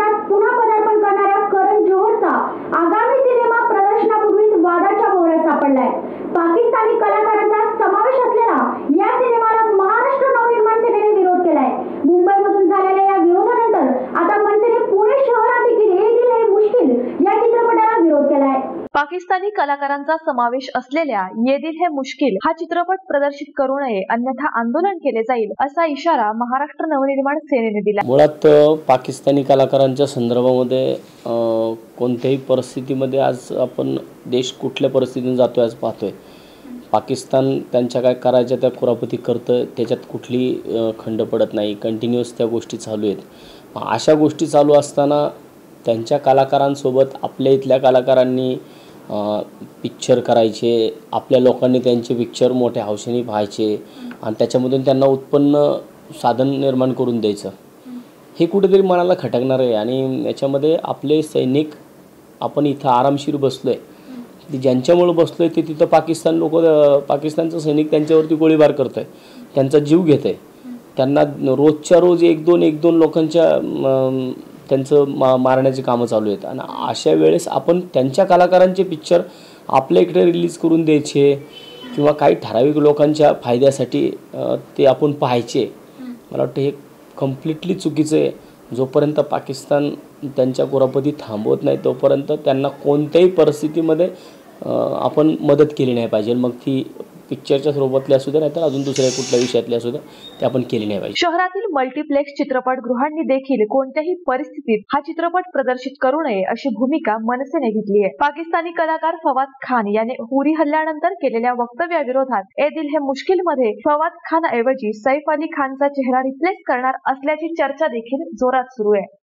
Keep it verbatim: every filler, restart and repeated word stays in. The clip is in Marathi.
चित्रपटात पुन्हा पदार्पण करणाऱ्या करण जोहरचा आगामी सिनेमा प्रदर्शनापूर्वीच वादाच्या भोवऱ्यात सापडलाय। पाकिस्तानी कलाकारांचा समावेश असलेला या सिनेमाला महाराष्ट्र नवनिर्माण सेनेने विरोध केलाय। मुंबईमधून झालेल्या या विरोधानंतर आता मनसेने पुणे शहरात देखील ये दिल है मुश्किल या चित्रपटाला विरोध केलाय। पाकिस्तानी कलाकारांचा समावेश असलेल्या ये दिल है मुश्किल हा चित्रपट प्रदर्शित करू नये, अन्यथा आंदोलन केले जाईल असा इशारा महाराष्ट्र नवनिर्माण सेनेने दिला। मुळात पाकिस्तानी कलाकारांच्या संदर्भामध्ये कोणत्याही परिस्थितीमध्ये आज आपण देश कुठल्या परिस्थितीतून जातोय आज पाहतोय। पाकिस्तान त्यांच्या काय करायच्या त्या कुरापती करतं, त्याच्यात कुठली खंड पडत नाही, कंटिन्यूअस त्या गोष्टी चालू आहेत। अशा गोष्टी चालू असताना त्यांच्या कलाकारांसोबत आपल्या इथल्या कलाकारांनी पिक्चर करायचे, आपल्या लोकांनी त्यांचे पिक्चर मोठ्या हौसेने पाहायचे आणि त्याच्यामधून त्यांना उत्पन्न साधन निर्माण करून द्यायचं, हे कुठेतरी मनाला खटकणार आहे। आणि याच्यामध्ये आपले सैनिक आपण इथं आरामशीर बसलोय, ज्यांच्यामुळे बसलोय ते तिथं पाकिस्तान लोक पाकिस्तानचं सैनिक त्यांच्यावरती गोळीबार करत आहे, त्यांचा जीव घेत आहे, त्यांना रोजच्या रोज एक दोन एक दोन लोकांच्या त्यांचं मा मारण्याची कामं चालू आहेत। आणि अशा वेळेस आपण त्यांच्या कलाकारांचे पिक्चर आपल्या इकडे रिलीज करून द्यायचे किंवा काही ठराविक लोकांच्या फायद्यासाठी ते आपण पाहायचे, मला वाटतं हे कम्प्लिटली चुकीचं आहे। जोपर्यंत पाकिस्तान त्यांच्या कुरापती थांबवत नाही तोपर्यंत त्यांना कोणत्याही परिस्थितीमध्ये आपण मदत केली नाही पाहिजे, मग ती पिक्चरच्या स्वरूपातली असू दे नाहीतर अजून दुसऱ्या कुठल्या विषयातली असू दे, ते आपण केली नाही पाहिजे। शहरातील मल्टीप्लेक्स चित्रपटगृहांनी देखील कोणत्याही परिस्थितीत हा चित्रपट प्रदर्शित करू नये अशी भूमिका मनसेने घेतली आहे। पाकिस्तानी कलाकार फवाद खान याने उरी हल्ल्यानंतर केलेल्या वक्तव्याविरोधात ए दिल है मुश्किल मध्ये फवाद खान ऐवजी सैफ अली खानचा चेहरा रिप्लेस करणार असल्याची चर्चा देखील जोरात सुरू आहे।